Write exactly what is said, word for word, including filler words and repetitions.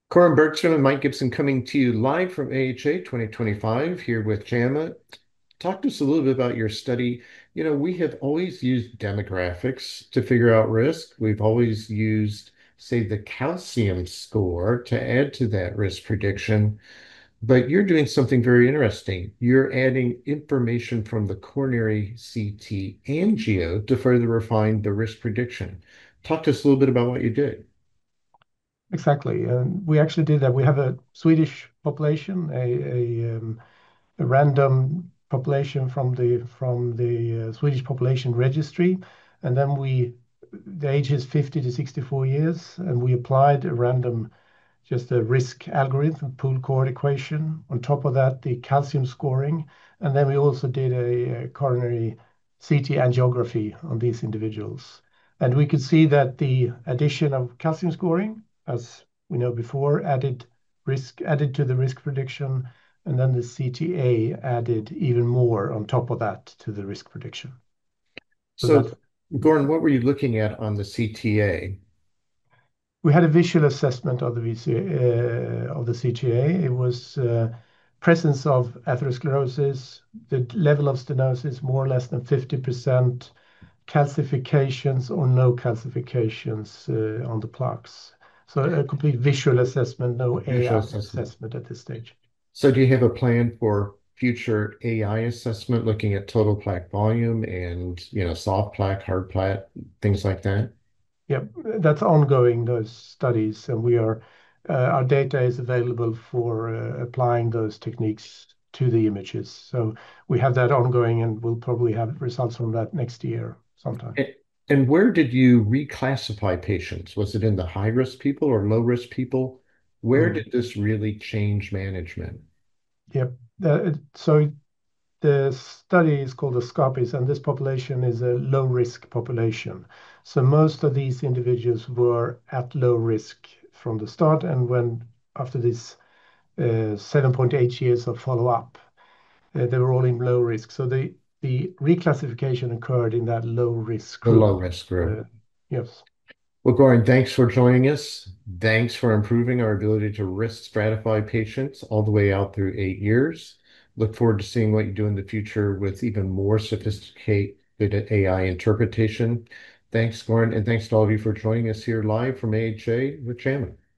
Corin Bergstrom and Mike Gibson coming to you live from A H A twenty twenty-five here with JAMA. Talk to us a little bit about your study. You know, we have always used demographics to figure out risk. We've always used, say, the calcium score to add to that risk prediction. But you're doing something very interesting. You're adding information from the coronary C T angio to further refine the risk prediction. Talk to us a little bit about what you did. Exactly. And we actually did that. We have a Swedish population, a, a, um, a random population from the from the uh, Swedish population registry, and then we the age is fifty to sixty-four years, and we applied a random just a risk algorithm, pool chord equation. On top of that, the calcium scoring, and then we also did a, a coronary C T angiography on these individuals. And we could see that the addition of calcium scoring, as we know before, added risk added to the risk prediction, and then the C T A added even more on top of that to the risk prediction. So So, that Gordon, what were you looking at on the C T A? we had a visual assessment of the V C, uh, of the C T A. It was uh, presence of atherosclerosis, the level of stenosis more or less than fifty percent, calcifications or no calcifications uh, on the plaques. So a complete visual assessment, no Visual A I assessment. assessment at this stage. So, do you have a plan for future A I assessment looking at total plaque volume and, you know, soft plaque, hard plaque, things like that? Yeah, that's ongoing, those studies, and we are uh, our data is available for uh, applying those techniques to the images. So we have that ongoing, and we'll probably have results from that next year sometime. A- And where did you reclassify patients? Was it in the high risk people or low risk people? Where Mm. did this really change management? Yep. Uh, so the study is called the SCOPIS, and this population is a low risk population. So most of these individuals were at low risk from the start, and when after this uh, seven point eight years of follow-up, uh, they were all in low risk. So the the reclassification occurred in that low risk The low group. risk group. Uh, yes. Well, Goran, thanks for joining us. Thanks for improving our ability to risk stratify patients all the way out through eight years. Look forward to seeing what you do in the future with even more sophisticated A I interpretation. Thanks, Goran, and thanks to all of you for joining us here live from A H A with Chairman.